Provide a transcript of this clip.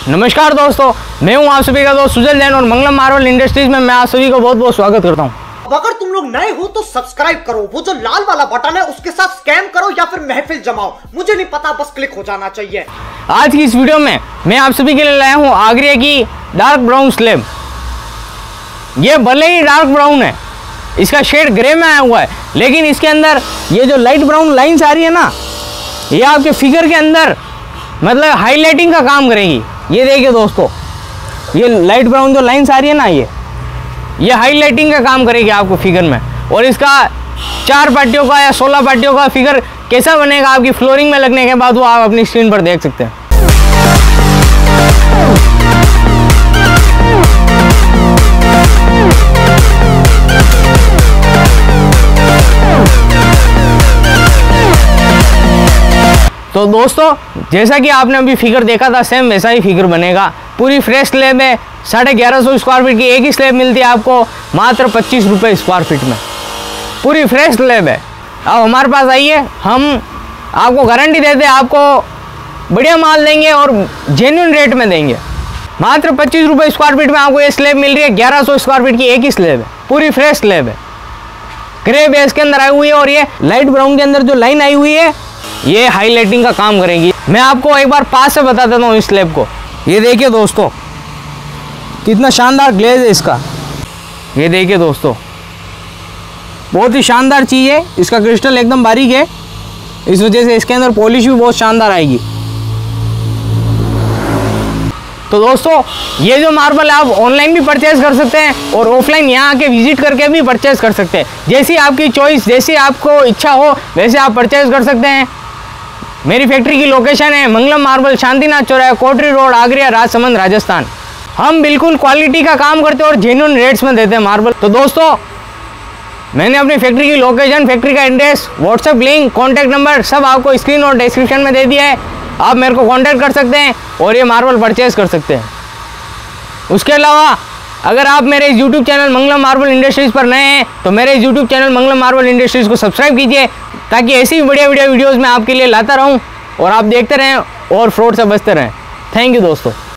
नमस्कार दोस्तों, मैं हूं आप सभी का दोस्त सुजल जैन और मंगलम मार्बल इंडस्ट्रीज में मैं आप सभी को बहुत बहुत स्वागत करता हूं। अब अगर तुम लोग नए हो तो सब्सक्राइब करो, वो जो लाल वाला बटन है उसके साथ स्कैम करो या फिर महफिल जमाओ, मुझे नहीं पता, बस क्लिक हो जाना चाहिए। आज की इस वीडियो में मैं आप सभी के लिए लाया हूं आगरे की डार्क ब्राउन स्लैब। ये भले ही डार्क ब्राउन है, इसका शेड ग्रे में आया हुआ है, लेकिन इसके अंदर ये जो लाइट ब्राउन लाइंस आ रही है ना, ये आपके फिगर के अंदर मतलब हाईलाइटिंग का काम करेगी। ये देखिए दोस्तों, ये लाइट ब्राउन जो लाइंस आ रही है ना, ये हाईलाइटिंग का काम करेगी आपको फिगर में। और इसका 4 पार्टियों का या 16 पार्टियों का फिगर कैसा बनेगा आपकी फ्लोरिंग में लगने के बाद, वो आप अपनी स्क्रीन पर देख सकते हैं। तो दोस्तों, जैसा कि आपने अभी फिगर देखा था, सेम वैसा ही फिगर बनेगा। पूरी फ्रेश स्लैब है, 1150 स्क्वायर फीट की एक ही स्लैब मिलती है आपको मात्र 25 रुपये स्क्वायर फीट में। पूरी फ्रेश स्लैब है। अब हमारे पास आइए, हम आपको गारंटी देते हैं, आपको बढ़िया माल देंगे और जेन्युइन रेट में देंगे। मात्र 25 रुपये स्क्वायर फीट में आपको ये स्लैब मिल रही है। 1100 स्क्वायर फीट की एक ही स्लैब है, पूरी फ्रेश स्लैब है, ग्रे बेस के अंदर आई हुई है। और ये लाइट ब्राउन के अंदर जो लाइन आई हुई है, ये हाईलाइटिंग का काम करेंगी। मैं आपको एक बार पास से बता देता हूँ इस स्लैब को। ये देखिए दोस्तों, कितना शानदार ग्लेज है इसका। ये देखिए दोस्तों, बहुत ही शानदार चीज़ है। इसका क्रिस्टल एकदम बारीक है, इस वजह से इसके अंदर पॉलिश भी बहुत शानदार आएगी। तो दोस्तों, ये जो मार्बल आप ऑनलाइन भी परचेज कर सकते हैं और ऑफलाइन यहाँ आके विजिट करके भी परचेज कर सकते हैं। जैसी आपकी चॉइस, जैसी आपको इच्छा हो वैसे आप परचेज कर सकते हैं। मेरी फैक्ट्री की लोकेशन है मंगलम मार्बल, शांतिनाथ चौराहा, कोटरी रोड, आगरा, राजसमंद, राजस्थान। हम बिल्कुल क्वालिटी का काम करते हैं और जेन्युइन रेट्स में देते हैं मार्बल। तो दोस्तों, मैंने अपनी फैक्ट्री की लोकेशन, फैक्ट्री का address, WhatsApp link, contact number सब आपको स्क्रीन और डिस्क्रिप्शन में दे दिया है। आप मेरे को कॉन्टैक्ट कर सकते हैं और ये मार्बल परचेज कर सकते हैं। उसके अलावा अगर आप मेरे इस YouTube channel Mangalam marble industries पर नए हैं तो मेरे इस YouTube channel Mangalam marble industries को सब्सक्राइब कीजिए, ताकि ऐसी बढ़िया वीडियोज़ मैं आपके लिए लाता रहूं और आप देखते रहें और फ्रॉड से बचते रहें। थैंक यू दोस्तों।